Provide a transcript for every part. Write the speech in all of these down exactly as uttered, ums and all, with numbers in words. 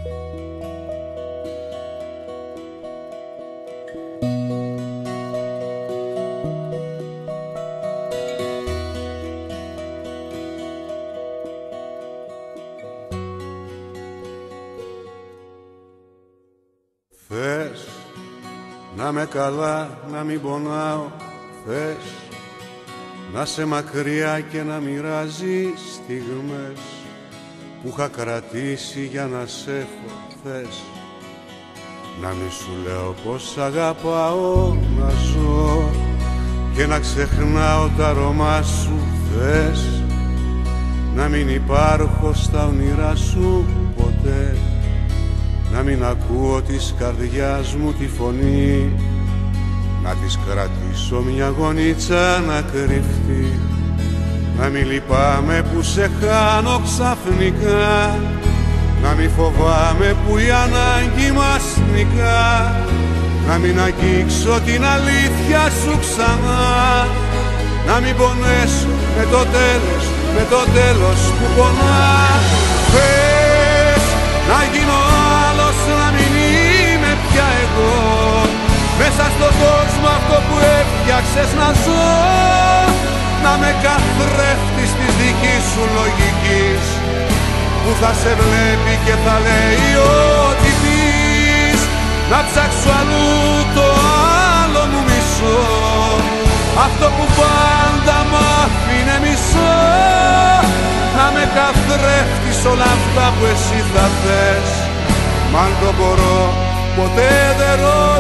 Θες να με καλά, να μην πονάω. Θες να σε μακριά και να μοιράζει στιγμές που είχα κρατήσει για να σ' έχω. Θες να μη σου λέω πως αγαπάω, να ζω και να ξεχνάω τα αρώμα σου. Θες να μην υπάρχω στα όνειρά σου ποτέ, να μην ακούω της καρδιάς μου τη φωνή, να της κρατήσω μια γωνίτσα να κρυφτεί, να μην λυπάμαι που σε χάνω ξαφνικά, να μην φοβάμαι που η ανάγκη μας νικά, να μην αγγίξω την αλήθεια σου ξανά, να μην πονέσω με το τέλος, με το τέλος που πονά. Θες να γίνω άλλος, να μην είμαι πια εγώ, μέσα στον κόσμο αυτό που έφτιαξες να ζω, να με καθρέφτεις της δικής σου λογικής, που θα σε βλέπει και θα λέει ό,τι πεις, να ψάξω αλλού το άλλο μου μισό, αυτό που πάντα μ' άφηνε μισό, να με καθρέφτεις όλα αυτά που εσύ θα θες, μ' αν το μπορώ ποτέ δεν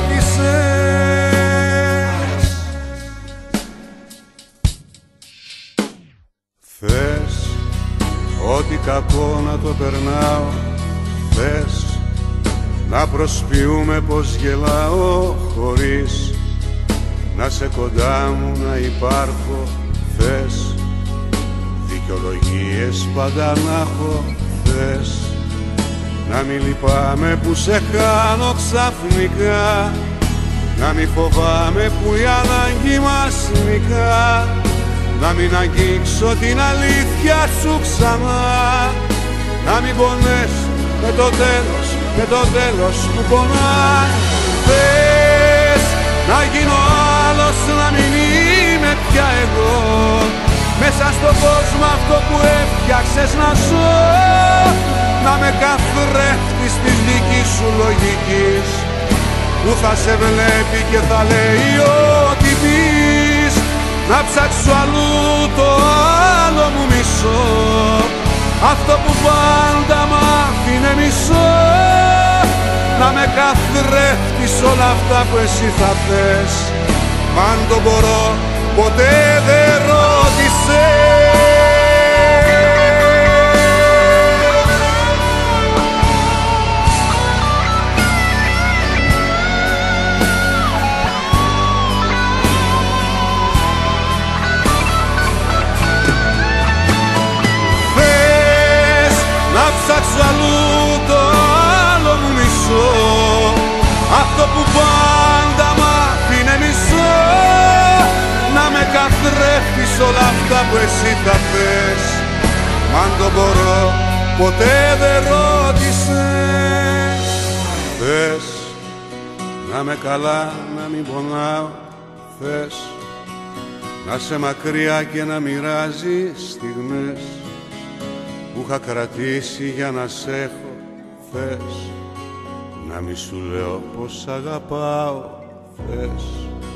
ρώτησες. Θες ό,τι κακό να το περνάω, θες να προσποιούμε πως γελάω χωρίς να σε κοντά μου να υπάρχω. Θες δικαιολογίες πάντα να έχω. Θες να μην λυπάμαι που σε χάνω ξαφνικά, να μην φοβάμαι που η ανάγκη μας νικά, να μην αγγίξω την αλήθεια σου ξανά, να μην πονέσω με το τέλος, με το τέλος που πονά. Θες να γίνω άλλος, να μην είμαι πια εγώ, μέσα στον κόσμο αυτό που έφτιαξες να ζω, να με καθρέφτεις της δικής σου λογικής, που θα σε βλέπει και θα λέει ό,τι πεις, να ψάξω αλλού το άλλο μου μισό, αυτό που πάντα μ' άφηνε μισό, να με καθρέφτεις όλα αυτά που εσύ θα θες, μ' αν το μπορώ ποτέ δεν ρώτησες. Θες να ψάξω αλλού το άλλο μου μισό, αυτό που πάντα μ' άφηνε μισό, να με καθρέφτεις όλα αυτά που εσύ θα θες, μ' αν το μπορώ ποτέ δεν ρώτησες. Θες να με καλά, να μην πονάω. Θες να σε μακριά και να μοιράζει στιγμές που είχα κρατήσει για να σ' έχω. Θες να μη σου λέω πως αγαπάω. Θες